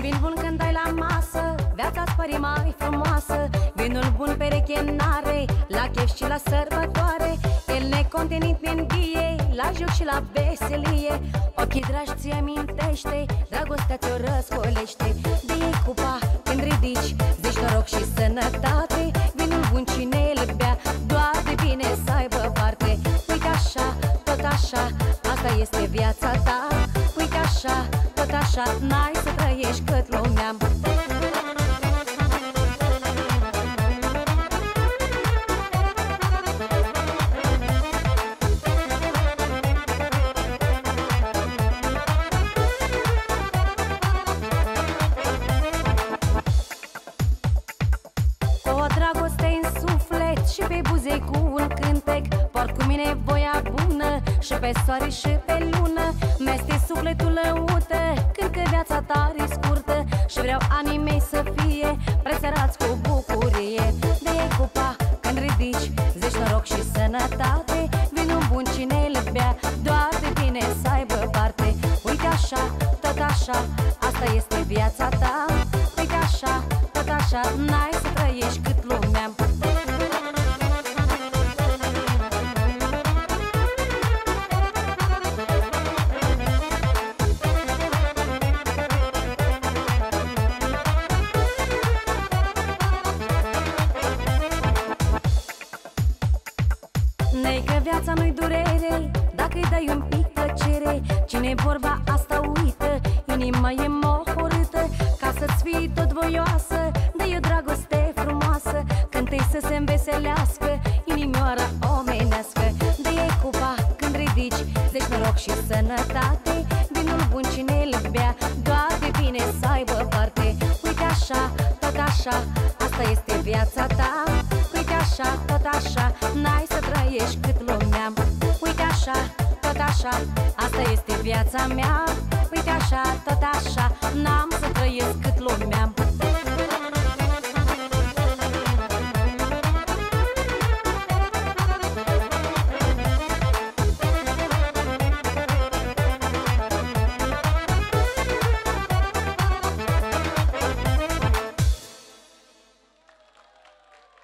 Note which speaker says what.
Speaker 1: vin bun când dai la masă, viața-ți pări mai frumoasă. Vinul bun pereche n-are, la chef și la sărbătoare. El necontenit ne-nghie, la joc și la veselie. Ochii dragi ți amintește, dragostea ți-o răscolește. De ei cupa când ridici, zici noroc și sănătate. Vinul bun cine-l bea, doar de bine să aibă parte. Uite așa, tot așa, asta este viața ta. Uite așa, tot așa, n-ai să trăiești cât lumea. Dragoste în suflet și pe buze cu un cântec. Port cu mine voia bună și pe soare și pe lună. Mi-este sufletul lăută când că viața tare scurtă. Și vreau anii mei să fie presărați cu bucurie. De ei cupa când ridici, zici noroc și sănătate. Vinul bun cine-l bea, doar de bine să aibă parte. Uite așa, tot așa, asta este viața ta. Uite așa, tot așa, n-ai să trăiești cât lumea. Nei că viața nu-i durere, dacă-i dai un pic plăcere. Cine vorba asta uită, inima e mohorâtă. Ca să-ți fii tot voioasă, dă-i o dragoste frumoasă. Cântă-i să se înveselească inimioara omenească. Dă-i cupa când ridici, zici noroc și sănătate. Vinul bun cine-l bea, doar de bine să aibă parte. Uite așa, tot așa, asta este viața ta. Uite așa, tot așa, n-ai să trăiești cât lumea. Uite așa, tot așa, asta este viața mea. Uite așa, tot așa, n-am să trăiesc cât lumea.